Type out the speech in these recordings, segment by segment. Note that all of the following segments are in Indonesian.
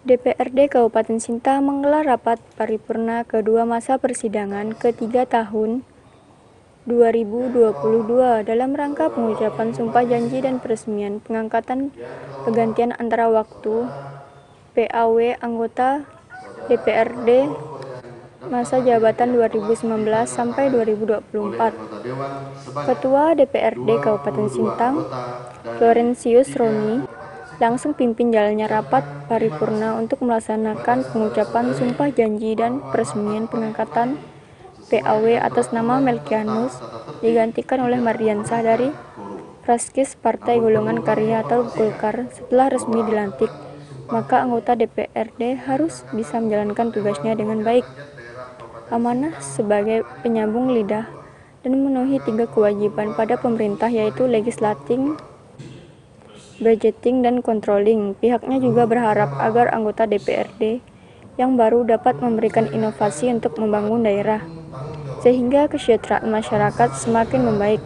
DPRD Kabupaten Sintang menggelar rapat paripurna kedua masa persidangan ketiga tahun 2022 dalam rangka pengucapan sumpah janji dan peresmian pengangkatan pergantian antara waktu PAW anggota DPRD masa jabatan 2019 sampai 2024. Ketua DPRD Kabupaten Sintang, Florentius Roni, langsung pimpin jalannya rapat paripurna untuk melaksanakan pengucapan sumpah janji dan peresmian pengangkatan PAW atas nama Melkianus digantikan oleh Mardiansah dari Fraskis Partai Golongan Karya atau Golkar. Setelah resmi dilantik, maka anggota DPRD harus bisa menjalankan tugasnya dengan baik, amanah sebagai penyambung lidah, dan memenuhi 3 kewajiban pada pemerintah, yaitu legislating, budgeting, dan controlling. Pihaknya juga berharap agar anggota DPRD yang baru dapat memberikan inovasi untuk membangun daerah, sehingga kesejahteraan masyarakat semakin membaik.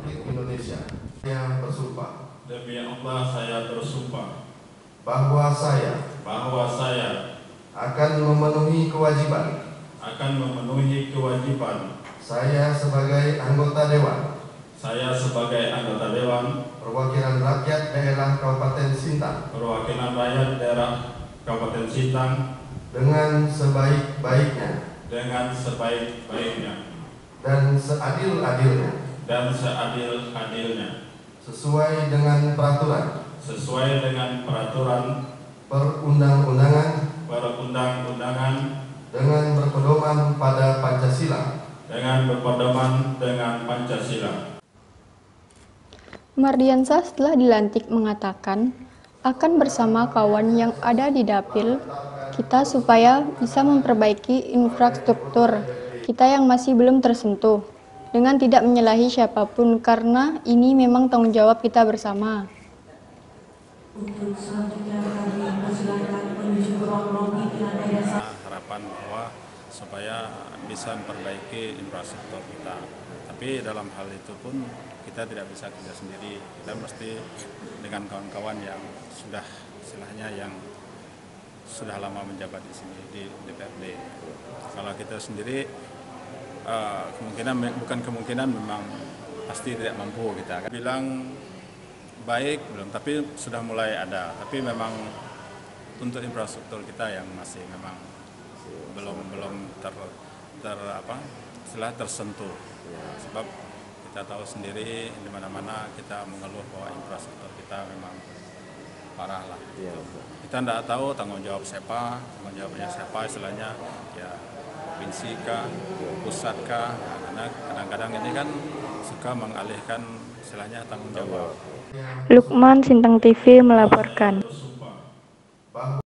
Demi Allah saya bersumpah bahwa saya akan memenuhi kewajiban saya sebagai anggota Dewan Perwakilan Rakyat Daerah Kabupaten Sintang dengan sebaik-baiknya dan seadil-adilnya sesuai dengan peraturan perundang-undangan dengan berpedoman pada Pancasila. Mardiansah setelah dilantik mengatakan akan bersama kawan yang ada di dapil kita supaya bisa memperbaiki infrastruktur kita yang masih belum tersentuh dengan tidak menyalahi siapapun, karena ini memang tanggung jawab kita bersama. Untuk selanjutnya kami persilakan menuju ke ruang lobi di lantai dasar. Harapan bahwa supaya bisa memperbaiki infrastruktur kita. Tapi dalam hal itu pun kita tidak bisa kerja sendiri. Kita mesti dengan kawan-kawan yang sudah istilahnya yang sudah lama menjabat di sini di DPRD. Kalau kita sendiri kemungkinan memang pasti tidak mampu kita. Bilang baik belum, tapi sudah mulai ada. Tapi memang untuk infrastruktur kita yang masih memang belum tersentuh. Sebab kita tahu sendiri di mana-mana kita mengeluh bahwa infrastruktur kita memang parah lah. Kita tidak tahu tanggung jawabnya siapa istilahnya, ya provinsi kah, pusat kah, karena kadang-kadang ini kan suka mengalihkan istilahnya tanggung jawab. Lukman, Sintang TV melaporkan.